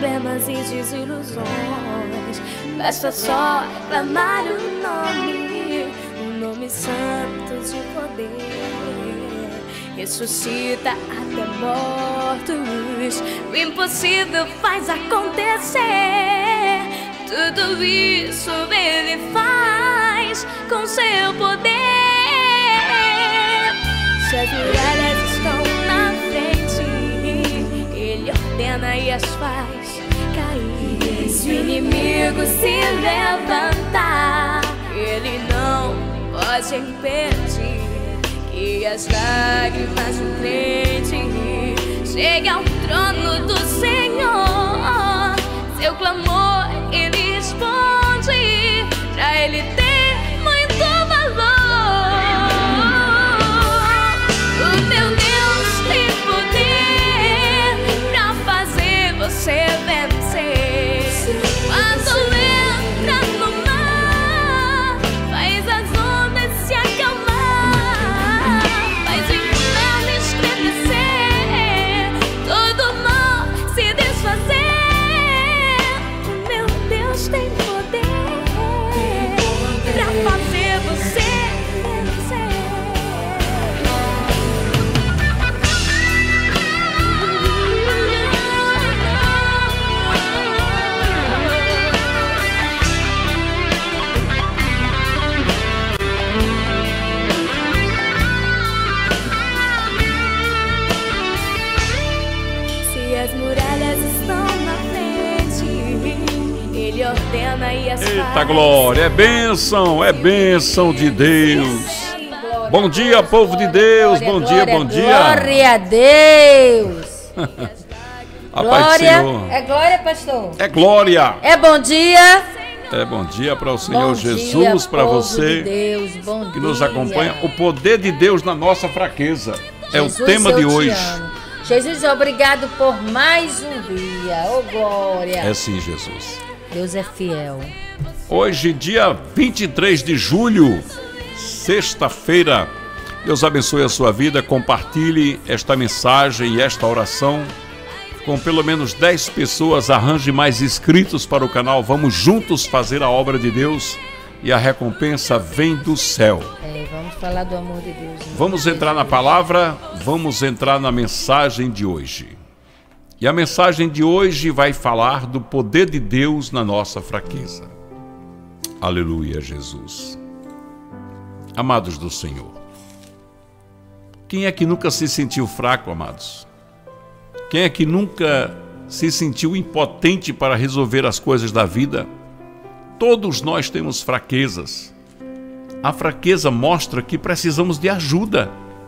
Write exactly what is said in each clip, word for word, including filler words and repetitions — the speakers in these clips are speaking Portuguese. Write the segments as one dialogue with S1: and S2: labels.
S1: problemas e desilusões. Basta só clamar o nome, o nome santo de poder. Ressuscita até mortos, o impossível faz acontecer. Tudo isso Ele faz com seu poder. Se as muralhas estão na frente, Ele ordena e as faz cair. Se o inimigo se levantar, Ele não pode impedir que as lágrimas do crente cheguem ao trono do Senhor. Seu clamor Ele responde, pra Ele ter muito valor. O teu Deus tem poder pra fazer você vencer. Quando entra no mar, faz as ondas se acalmar, faz o inferno estremecer, todo mal se desfazer. O meu Deus tem poder pra fazer você vencer. Se as muralhas estão na frente, Ele ordena e as
S2: Eita
S1: faz.
S2: glória, é bênção, é bênção de Deus. Bom dia, povo de Deus, bom dia, bom dia.
S3: Glória a Deus.
S2: A paz do
S3: Glória,
S2: Senhor.
S3: é glória, pastor.
S2: É glória.
S3: É bom dia.
S2: É bom dia para o Senhor
S3: Bom
S2: Jesus,
S3: dia,
S2: para
S3: povo
S2: você
S3: de Deus, bom
S2: que nos
S3: dia.
S2: acompanha. O poder de Deus na nossa fraqueza é o
S3: Jesus,
S2: tema
S3: eu
S2: de
S3: te
S2: hoje.
S3: amo. Jesus, obrigado por mais um dia. Oh, glória.
S2: É sim, Jesus.
S3: Deus é fiel.
S2: Hoje, dia vinte e três de julho, sexta-feira. Deus abençoe a sua vida. Compartilhe esta mensagem e esta oração com pelo menos dez pessoas. Arranje mais inscritos para o canal. Vamos juntos fazer a obra de Deus e a recompensa vem do céu.
S3: É, vamos falar do amor de Deus. né?
S2: Vamos entrar na palavra, vamos entrar na mensagem de hoje. E a mensagem de hoje vai falar do poder de Deus na nossa fraqueza. Aleluia, Jesus. Amados do Senhor, quem é que nunca se sentiu fraco, amados? Quem é que nunca se sentiu impotente para resolver as coisas da vida? Todos nós temos fraquezas. A fraqueza mostra que precisamos de ajuda.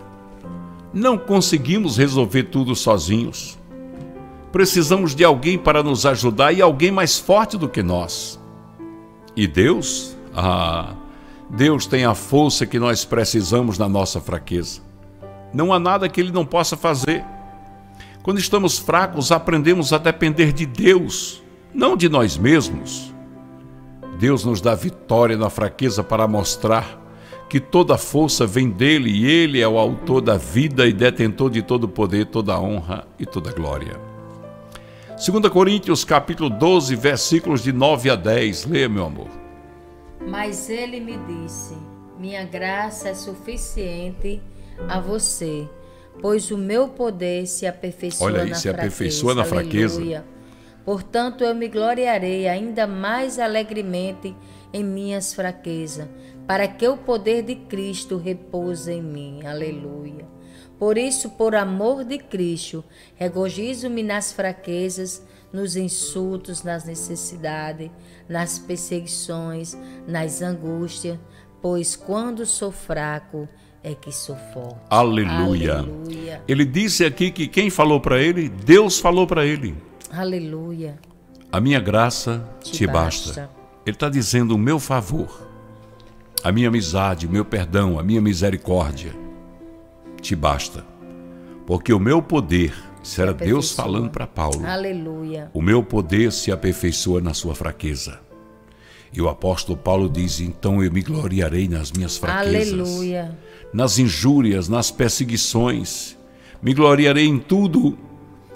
S2: Não conseguimos resolver tudo sozinhos. Precisamos de alguém para nos ajudar e alguém mais forte do que nós. E Deus? Ah, Deus tem a força que nós precisamos na nossa fraqueza. Não há nada que Ele não possa fazer. Quando estamos fracos, aprendemos a depender de Deus, não de nós mesmos. Deus nos dá vitória na fraqueza para mostrar que toda força vem dEle e Ele é o autor da vida e detentor de todo poder, toda honra e toda glória. Segunda Coríntios, capítulo doze, versículos de nove a dez. Leia, meu amor.
S3: Mas Ele me disse, minha graça é suficiente a você, pois o meu poder se aperfeiçoa
S2: Olha aí,
S3: na
S2: se
S3: fraqueza.
S2: aperfeiçoa na fraqueza.
S3: Aleluia. Portanto, eu me gloriarei ainda mais alegremente em minhas fraquezas, para que o poder de Cristo repouse em mim. Aleluia. Por isso, por amor de Cristo, regozijo-me nas fraquezas, nos insultos, nas necessidades, nas perseguições, nas angústias, pois quando sou fraco é que sou forte.
S2: Aleluia.
S3: Aleluia.
S2: Ele disse aqui que quem falou para ele? Deus falou para ele.
S3: Aleluia.
S2: A minha graça te,
S3: Te
S2: basta.
S3: basta.
S2: Ele está dizendo o meu favor, a minha amizade, o meu perdão, a minha misericórdia te basta. Porque o meu poder, isso era Deus falando para Paulo,
S3: Aleluia.
S2: o meu poder se aperfeiçoa na sua fraqueza. E o apóstolo Paulo diz, então eu me gloriarei nas minhas fraquezas.
S3: Aleluia.
S2: Nas injúrias, nas perseguições, me gloriarei em tudo,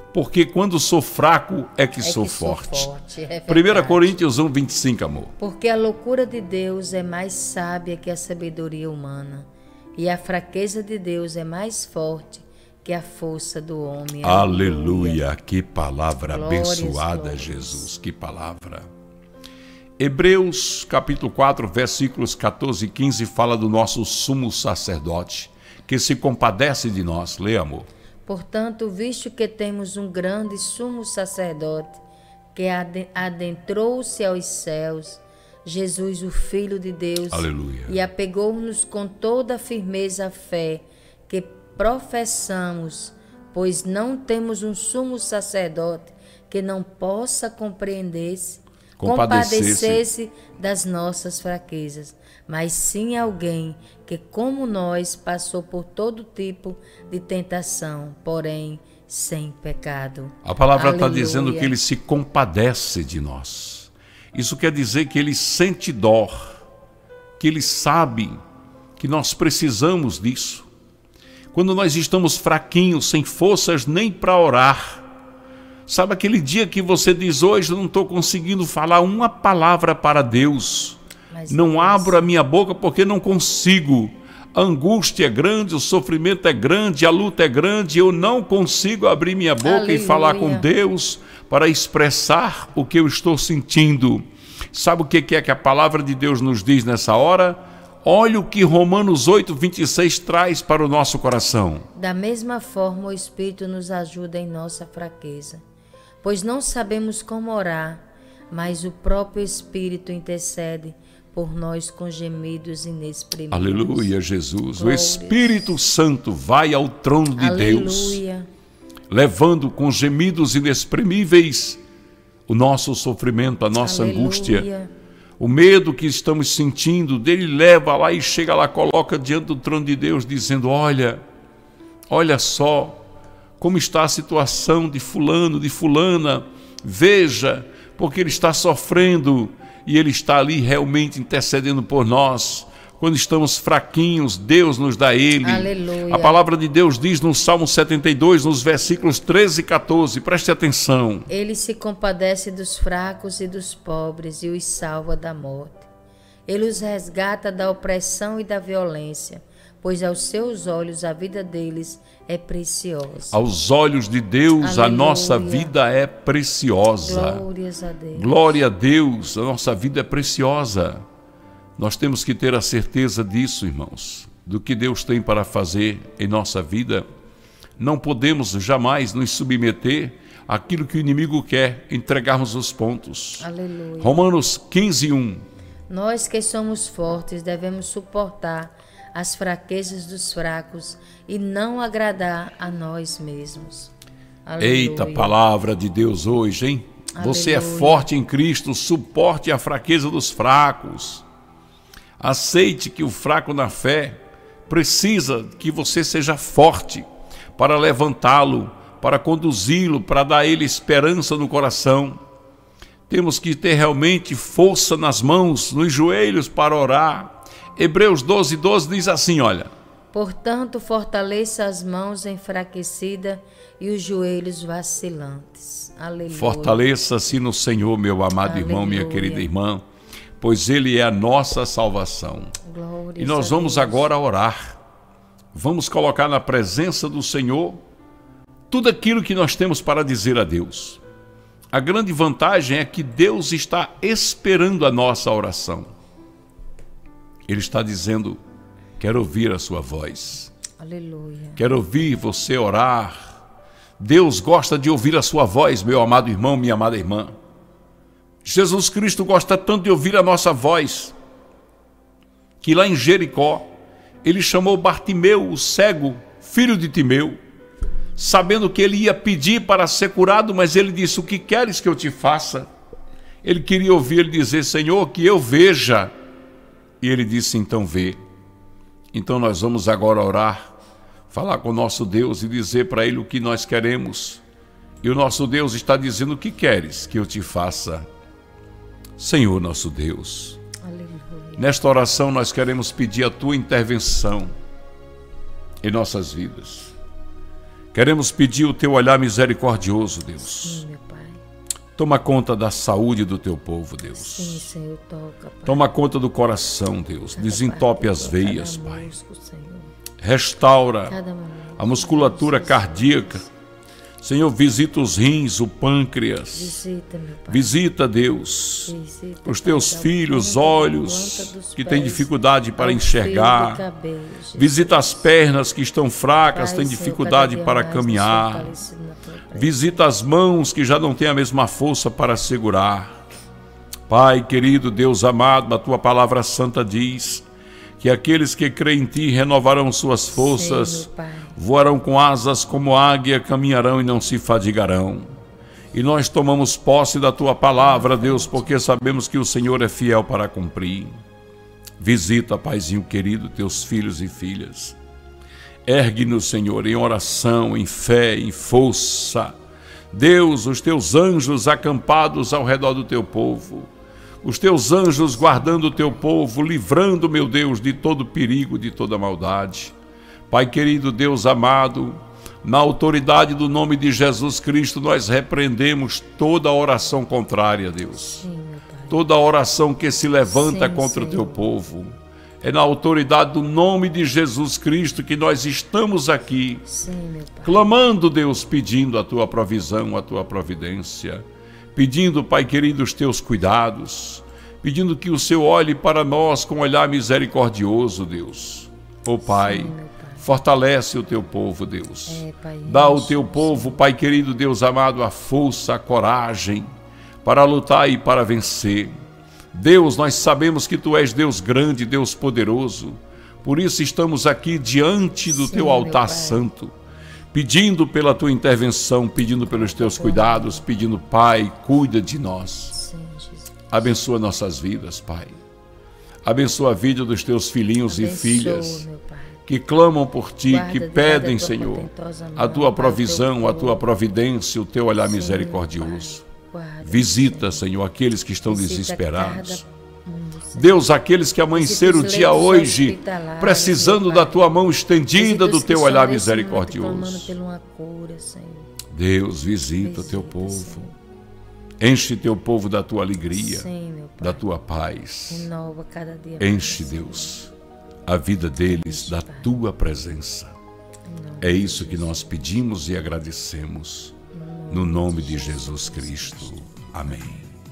S2: porque quando sou fraco é que,
S3: é
S2: sou,
S3: que
S2: forte.
S3: sou forte. É
S2: primeira Coríntios um, vinte e cinco, amor.
S3: Porque a loucura de Deus é mais sábia que a sabedoria humana, e a fraqueza de Deus é mais forte que a força do homem.
S2: Aleluia, Aleluia. Que palavra
S3: Glórias,
S2: abençoada,
S3: glórias.
S2: Jesus, que palavra. Hebreus capítulo quatro, versículos quatorze e quinze fala do nosso sumo sacerdote, que se compadece de nós. Lê, amor.
S3: Portanto, visto que temos um grande sumo sacerdote que adentrou-se aos céus, Jesus, o Filho de Deus,
S2: Aleluia.
S3: E apegou-nos com toda a firmeza à fé que professamos, pois não temos um sumo sacerdote que não possa compreender-se,
S2: Compadecer-se.
S3: compadecer-se das nossas fraquezas, mas sim alguém que, como nós, passou por todo tipo de tentação, porém sem pecado.
S2: A palavra está
S3: Aleluia.
S2: dizendo que ele se compadece de nós. Isso quer dizer que ele sente dor, que ele sabe que nós precisamos disso. Quando nós estamos fraquinhos, sem forças nem para orar, sabe aquele dia que você diz, hoje eu não estou conseguindo falar uma palavra para Deus,
S3: Mas
S2: não
S3: Deus...
S2: abro a minha boca porque não consigo, a angústia é grande, o sofrimento é grande, a luta é grande, eu não consigo abrir minha boca
S3: Aleluia.
S2: E falar com Deus para expressar o que eu estou sentindo. Sabe o que é que a palavra de Deus nos diz nessa hora? Olha o que Romanos oito, vinte e seis traz para o nosso coração.
S3: Da mesma forma, o Espírito nos ajuda em nossa fraqueza, pois não sabemos como orar, mas o próprio Espírito intercede por nós com gemidos inexprimíveis.
S2: Aleluia, Jesus.
S3: Glórias.
S2: O Espírito Santo vai ao trono de
S3: Aleluia.
S2: Deus, levando com gemidos inexprimíveis o nosso sofrimento, a nossa
S3: Aleluia.
S2: angústia. O medo que estamos sentindo, dele leva lá e chega lá, coloca diante do trono de Deus, dizendo, olha, olha só como está a situação de fulano, de fulana, veja, porque ele está sofrendo e ele está ali realmente intercedendo por nós. Quando estamos fraquinhos, Deus nos dá ele.
S3: Aleluia.
S2: A palavra de Deus diz no Salmo setenta e dois, nos versículos treze e quatorze, preste atenção.
S3: Ele se compadece dos fracos e dos pobres e os salva da morte. Ele os resgata da opressão e da violência, pois aos seus olhos a vida deles é preciosa.
S2: Aos olhos de Deus,
S3: Aleluia.
S2: A nossa vida é preciosa.
S3: Glórias a Deus.
S2: Glória a Deus, a nossa vida é preciosa. Nós temos que ter a certeza disso, irmãos, do que Deus tem para fazer em nossa vida. Não podemos jamais nos submeter àquilo que o inimigo quer, entregarmos os pontos.
S3: Aleluia.
S2: Romanos quinze, um.
S3: Nós que somos fortes devemos suportar as fraquezas dos fracos e não agradar a nós mesmos. Aleluia.
S2: Eita, palavra de Deus hoje, hein?
S3: Aleluia.
S2: Você é forte em Cristo, suporte a fraqueza dos fracos. Aceite que o fraco na fé precisa que você seja forte para levantá-lo, para conduzi-lo, para dar a ele esperança no coração. Temos que ter realmente força nas mãos, nos joelhos para orar. Hebreus doze, doze diz assim, olha.
S3: Portanto, fortaleça as mãos enfraquecidas e os joelhos vacilantes. Aleluia.
S2: Fortaleça-se no Senhor, meu amado
S3: Aleluia.
S2: Irmão, minha querida irmã, pois Ele é a nossa salvação.
S3: Glórias
S2: E nós
S3: a
S2: vamos
S3: Deus.
S2: agora orar. Vamos colocar na presença do Senhor tudo aquilo que nós temos para dizer a Deus. A grande vantagem é que Deus está esperando a nossa oração. Ele está dizendo, quero ouvir a sua voz.
S3: Aleluia.
S2: Quero ouvir você orar. Deus gosta de ouvir a sua voz, meu amado irmão, minha amada irmã. Jesus Cristo gosta tanto de ouvir a nossa voz, que lá em Jericó, ele chamou Bartimeu, o cego, filho de Timeu, sabendo que ele ia pedir para ser curado, mas ele disse, o que queres que eu te faça? Ele queria ouvir ele dizer, Senhor, que eu veja. E ele disse, então vê. Então nós vamos agora orar, falar com o nosso Deus e dizer para ele o que nós queremos. E o nosso Deus está dizendo, o que queres que eu te faça? Senhor nosso Deus,
S3: Aleluia.
S2: nesta oração nós queremos pedir a tua intervenção em nossas vidas. Queremos pedir o teu olhar misericordioso, Deus.
S3: Sim, meu Pai.
S2: Toma conta da saúde do teu povo, Deus.
S3: Sim, Senhor, toca, Pai.
S2: Toma conta do coração, Deus.
S3: Cada
S2: Desentope
S3: parte,
S2: as veias,
S3: cada
S2: Pai.
S3: músculo, Senhor.
S2: Restaura
S3: Cada momento,
S2: a musculatura
S3: Jesus.
S2: cardíaca. Senhor, visita os rins, o pâncreas.
S3: Visita, meu Pai.
S2: Visita, Deus,
S3: Visita,
S2: os
S3: Pai,
S2: teus
S3: da
S2: filhos,
S3: ponta da
S2: olhos
S3: planta dos
S2: que têm
S3: pés
S2: dificuldade para
S3: ao
S2: enxergar.
S3: fio do cabelo, Jesus.
S2: Visita as pernas que estão fracas,
S3: Pai,
S2: têm
S3: Senhor,
S2: dificuldade
S3: cada dia
S2: para
S3: mais
S2: caminhar.
S3: fortalecido na tua presença.
S2: Visita as mãos que já não têm a mesma força para segurar. Pai querido, Deus amado, a tua palavra santa diz que aqueles que creem em ti renovarão suas forças,
S3: Sim, meu Pai.
S2: voarão com asas como águia, caminharão e não se fadigarão. E nós tomamos posse da tua palavra, Deus, porque sabemos que o Senhor é fiel para cumprir. Visita, Paizinho querido, teus filhos e filhas. Ergue-nos, Senhor, em oração, em fé, em força. Deus, os teus anjos acampados ao redor do teu povo. Os teus anjos guardando o teu povo, livrando, meu Deus, de todo perigo, de toda maldade. Pai querido, Deus amado, na autoridade do nome de Jesus Cristo, nós repreendemos toda oração contrária, Deus.
S3: Sim, meu Pai.
S2: Toda oração que se levanta
S3: Sim,
S2: contra o
S3: Senhor.
S2: teu povo. É na autoridade do nome de Jesus Cristo que nós estamos aqui,
S3: Sim, meu Pai.
S2: clamando, Deus, pedindo a tua provisão, a tua providência. Pedindo, Pai querido, os teus cuidados. Pedindo que o Senhor olhe para nós com um olhar misericordioso, Deus. Ó Pai,
S3: Sim, meu Pai.
S2: fortalece o teu povo, Deus.
S3: É, Pai,
S2: Dá ao
S3: enche,
S2: teu povo, Pai querido, Deus amado, a força, a coragem para lutar e para vencer. Deus, nós sabemos que Tu és Deus grande, Deus poderoso. Por isso estamos aqui diante do
S3: Sim,
S2: Teu
S3: meu
S2: altar
S3: Pai.
S2: santo, pedindo pela Tua intervenção, pedindo pelos Teus cuidados, pedindo, Pai, cuida de nós.
S3: Sim, Jesus.
S2: Abençoa nossas vidas, Pai. Abençoa a vida dos Teus filhinhos e
S3: Abençoa,
S2: filhas
S3: meu Pai.
S2: que clamam por Ti,
S3: Guarda,
S2: que
S3: guarda
S2: pedem,
S3: a tua
S2: Senhor,
S3: potentosa mão,
S2: a Tua
S3: Pai,
S2: provisão,
S3: teu
S2: a Tua
S3: povo.
S2: providência, o Teu olhar
S3: Sim,
S2: misericordioso.
S3: Pai. Guarda,
S2: Visita,
S3: Senhor.
S2: Senhor, aqueles que estão
S3: Visita
S2: desesperados.
S3: cada mundo, Senhor.
S2: Deus, aqueles que amanheceram o
S3: Visita os
S2: dia
S3: leitos
S2: hoje,
S3: hospitalares,
S2: precisando
S3: meu
S2: da
S3: Pai.
S2: Tua mão estendida,
S3: Visita
S2: do
S3: os que
S2: Teu
S3: estão
S2: olhar
S3: nesse momento
S2: misericordioso.
S3: clamando por uma cura, Senhor.
S2: Deus, visita o Teu
S3: Visita,
S2: povo.
S3: Senhor.
S2: Enche Teu povo da Tua alegria,
S3: Sim, meu Pai.
S2: da Tua paz.
S3: Renova cada dia mais,
S2: Enche,
S3: Senhor.
S2: Deus, a vida deles da Tua presença.
S3: Em nome
S2: É
S3: de
S2: isso que nós pedimos e agradecemos. No nome de Jesus Cristo. Amém.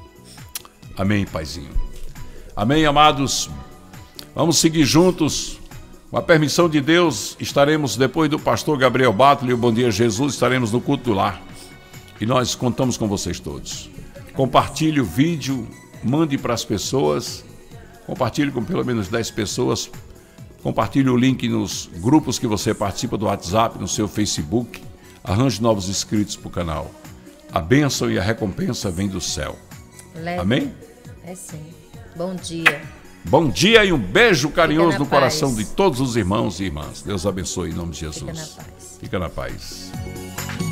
S2: Amém, Paizinho. Amém, amados. Vamos seguir juntos. Com a permissão de Deus, estaremos, depois do pastor Gabriel Battle e o Bom Dia Jesus, estaremos no culto do lar. E nós contamos com vocês todos. Compartilhe o vídeo, mande para as pessoas. Compartilhe com pelo menos dez pessoas. Compartilhe o link nos grupos que você participa do WhatsApp, no seu Facebook. Arranje novos inscritos para o canal. A bênção e a recompensa vem do céu.
S3: Leve.
S2: Amém?
S3: É sim. Bom dia.
S2: Bom dia e um beijo carinhoso
S3: na
S2: no coração
S3: paz.
S2: de todos os irmãos e irmãs. Deus abençoe em nome de Jesus.
S3: Fica na paz.
S2: Fica na paz.